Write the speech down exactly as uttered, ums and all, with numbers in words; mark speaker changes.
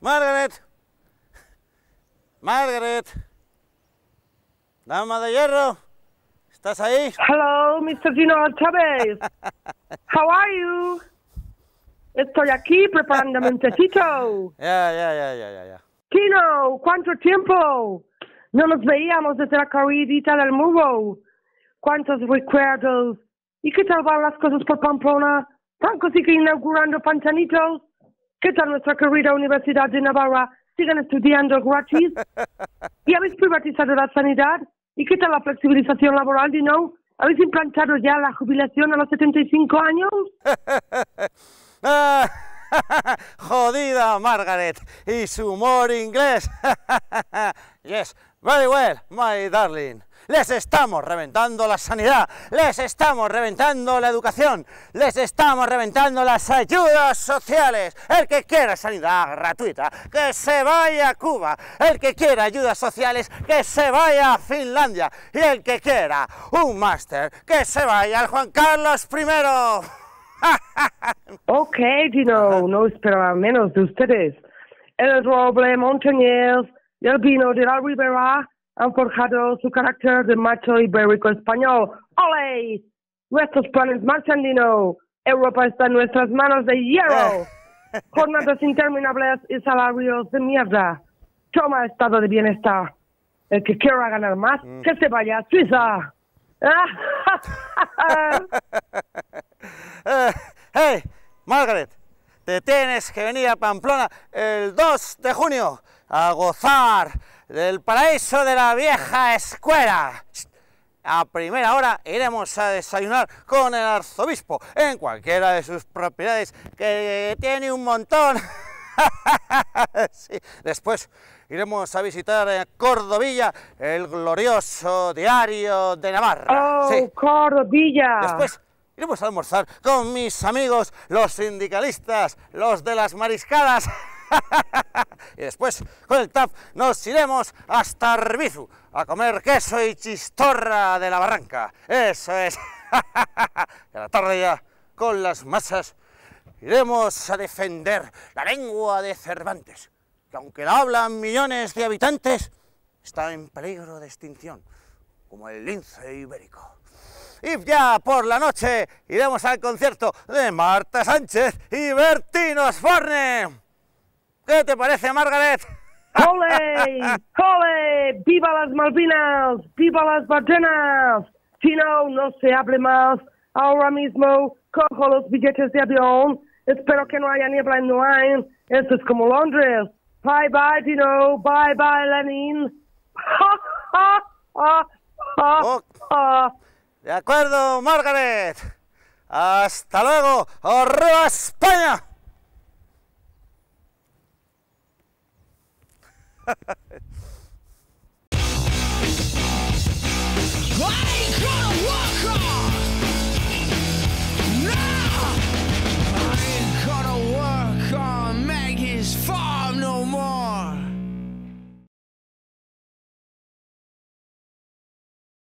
Speaker 1: Margaret. Margaret. Dama de hierro. ¿Estás ahí?
Speaker 2: Hello, mister Gino Chávez. How are you? Estoy aquí preparándome un tecito.
Speaker 1: Ya, ya, ya, ya, ya, ya.
Speaker 2: Gino, ¿cuánto tiempo? No nos veíamos desde la corridita del Mubo. ¿Cuántos recuerdos? ¿Y qué tal van las cosas por Pamplona? Franco sigue inaugurando pantanitos. ¿Qué tal nuestra querida Universidad de Navarra? ¿Siguen estudiando gratis? ¿Y habéis privatizado la sanidad? ¿Y qué tal la flexibilización laboral, Dino? ¿Habéis implantado ya la jubilación a los setenta y cinco años?
Speaker 1: Jodida Margaret y su humor inglés. Yes, very well, my darling. Les estamos reventando la sanidad, les estamos reventando la educación, les estamos reventando las ayudas sociales. El que quiera sanidad gratuita, que se vaya a Cuba. El que quiera ayudas sociales, que se vaya a Finlandia. Y el que quiera un máster, que se vaya al Juan Carlos primero.
Speaker 2: Ok, Dino, no esperaba menos de ustedes. El roble Montañés y el vino de la Ribera han forjado su carácter de macho ibérico español. ¡Ole! Nuestros planes marchan, Dino. Europa está en nuestras manos de hierro. Jornadas interminables y salarios de mierda. Toma estado de bienestar. El que quiera ganar más, que se vaya a Suiza.
Speaker 1: Uh, hey, Margaret, te tienes que venir a Pamplona el dos de junio a gozar del paraíso de la vieja escuela. A primera hora iremos a desayunar con el arzobispo en cualquiera de sus propiedades, que tiene un montón. Sí. Después iremos a visitar en Cordovilla el glorioso Diario de Navarra.
Speaker 2: ¡Oh,
Speaker 1: sí.
Speaker 2: Cordovilla!
Speaker 1: Después iremos a almorzar con mis amigos, los sindicalistas, los de las mariscadas. Y después, con el T A F, nos iremos hasta Arbizu a comer queso y chistorra de la barranca. Eso es. Y a la tarde ya, con las masas, iremos a defender la lengua de Cervantes, que aunque la hablan millones de habitantes, está en peligro de extinción, como el lince ibérico. Y ya por la noche iremos al concierto de Marta Sánchez y Bertín Osborne. ¿Qué te parece, Margaret?
Speaker 2: ¡Ole! ¡Ole! ¡Viva las Malvinas! ¡Viva las ballenas! Tino, no se hable más. Ahora mismo cojo los billetes de avión. Espero que no haya niebla en Noain. Esto es como Londres. Bye bye, Tino. Bye bye, Lenin. ¡Ja, ja, ja, ja,
Speaker 1: Oh.
Speaker 2: ja!
Speaker 1: De acuerdo, Margaret. Hasta luego. ¡Arriba España!
Speaker 3: I ain't gonna walk on. No, I ain't gonna work on Maggie's farm.